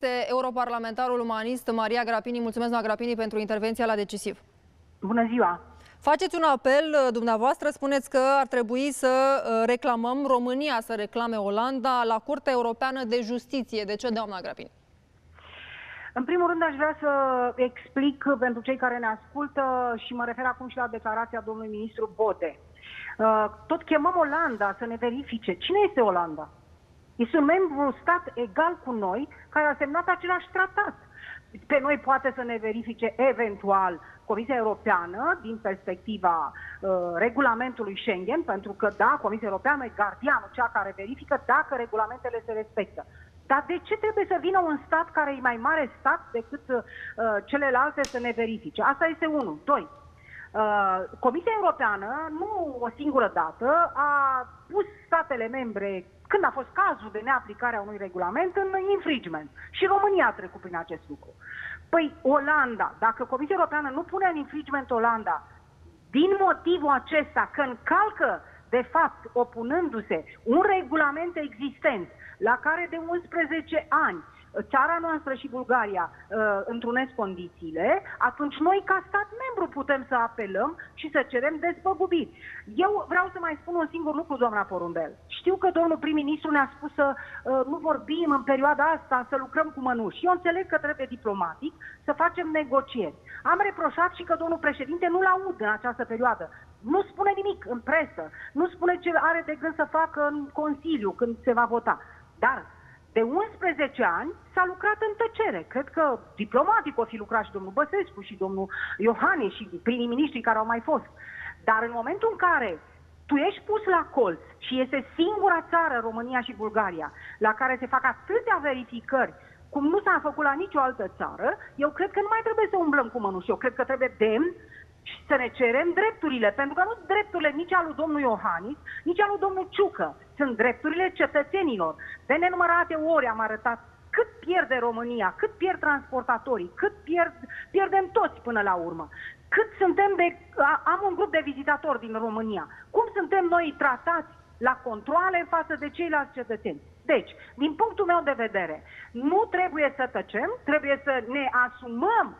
este europarlamentarul umanist Maria Grapini. Mulțumesc, doamna Grapini, pentru intervenția la Decisiv. Bună ziua! Faceți un apel, dumneavoastră, spuneți că ar trebui să reclamăm, România să reclame Olanda la Curtea Europeană de Justiție. De ce, doamna Grapini? În primul rând aș vrea să explic pentru cei care ne ascultă și mă refer acum și la declarația domnului ministru Bode. Tot chemăm Olanda să ne verifice. Cine este Olanda? Este un membru stat egal cu noi care a semnat același tratat. Pe noi poate să ne verifice eventual Comisia Europeană din perspectiva regulamentului Schengen, pentru că da, Comisia Europeană e gardianul, cea care verifică dacă regulamentele se respectă. Dar de ce trebuie să vină un stat care e mai mare stat decât celelalte să ne verifice? Asta este unul. Doi. Comisia Europeană, nu o singură dată, a pus statele membre, când a fost cazul de neaplicare a unui regulament, în infringement. Și România a trecut prin acest lucru. Păi Olanda, dacă Comisia Europeană nu pune în infringement Olanda, din motivul acesta că încalcă, de fapt, opunându-se un regulament existent, la care de 11 ani țara noastră și Bulgaria întrunesc condițiile, atunci noi ca stat membru putem să apelăm și să cerem despăgubiri. Eu vreau să mai spun un singur lucru, doamna Porumbel. Știu că domnul prim-ministru ne-a spus să nu vorbim în perioada asta, să lucrăm cu mănuși. Eu înțeleg că trebuie diplomatic să facem negocieri. Am reproșat și că domnul președinte nu-l aud în această perioadă. Nu spune nimic în presă, nu spune ce are de gând să facă în Consiliu când se va vota. Dar de 11 ani s-a lucrat în tăcere. Cred că diplomatic o fi lucrat și domnul Băsescu și domnul Iohannis și primii miniștri care au mai fost. Dar în momentul în care tu ești pus la colț și este singura țară, România și Bulgaria, la care se fac atâtea verificări cum nu s-a făcut la nicio altă țară, eu cred că nu mai trebuie să umblăm cu mănuși. Eu cred că trebuie demn și să ne cerem drepturile, pentru că nu drepturile nici al lui domnul Iohannis, nici al lui domnul Ciucă. Sunt drepturile cetățenilor. De nenumărate ori am arătat cât pierde România, cât pierd transportatorii, cât pierdem toți până la urmă. Cât suntem am un grup de vizitatori din România. Cum suntem noi tratați la controale față de ceilalți cetățeni? Deci, din punctul meu de vedere, nu trebuie să tăcem, trebuie să ne asumăm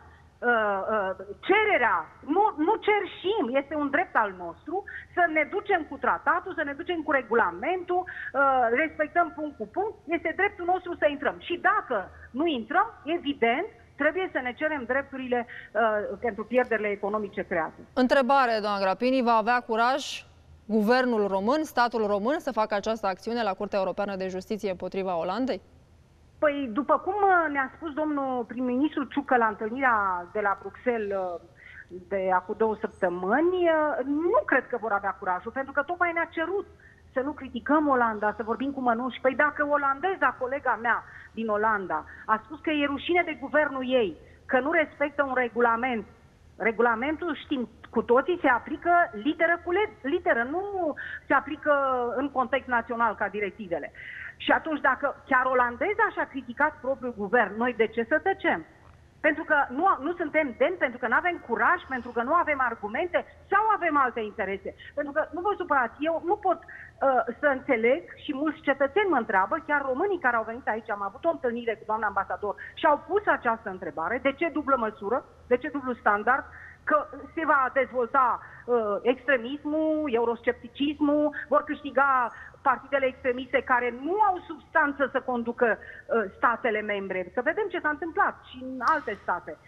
cererea, nu cerșim, este un drept al nostru, să ne ducem cu tratatul, să ne ducem cu regulamentul, respectăm punct cu punct, este dreptul nostru să intrăm. Și dacă nu intrăm, evident, trebuie să ne cerem drepturile pentru pierderile economice create. Întrebare, doamna Grapini, va avea curaj guvernul român, statul român, să facă această acțiune la Curtea Europeană de Justiție împotriva Olandei? Păi, după cum ne-a spus domnul prim-ministru Ciucă la întâlnirea de la Bruxelles de acum 2 săptămâni, nu cred că vor avea curajul, pentru că tocmai ne-a cerut să nu criticăm Olanda, să vorbim cu mănuși. Păi dacă olandeza, colega mea din Olanda, a spus că e rușine de guvernul ei, că nu respectă un regulament, regulamentul, știm cu toții, se aplică literă cu literă, nu se aplică în context național ca directivele. Și atunci, dacă chiar olandeza și-a criticat propriul guvern, noi de ce să tăcem? Pentru că nu suntem demni, pentru că nu avem curaj, pentru că nu avem argumente sau avem alte interese? Pentru că, nu vă supărați, eu nu pot să înțeleg și mulți cetățeni mă întreabă, chiar românii care au venit aici, am avut o întâlnire cu doamna ambasador și au pus această întrebare, de ce dublă măsură, de ce dublu standard, că se va dezvolta extremismul, euroscepticismul, vor câștiga partidele extremiste care nu au substanță să conducă statele membre. Că vedem ce s-a întâmplat și în alte state.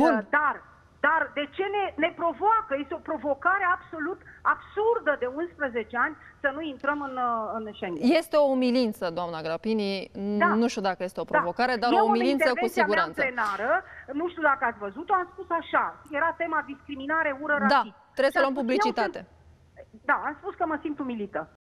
Dar de ce ne provoacă? Este o provocare absolut absurdă de 11 ani să nu intrăm în Schengen. Este o umilință, doamna Grapini. Da. Nu știu dacă este o provocare, dar o umilință cu siguranță. Mea în plenară, nu știu dacă ați văzut-o, am spus așa. Era tema discriminare, ură, rasism. Da, trebuie să luăm publicitate. Da, am spus că mă simt umilită.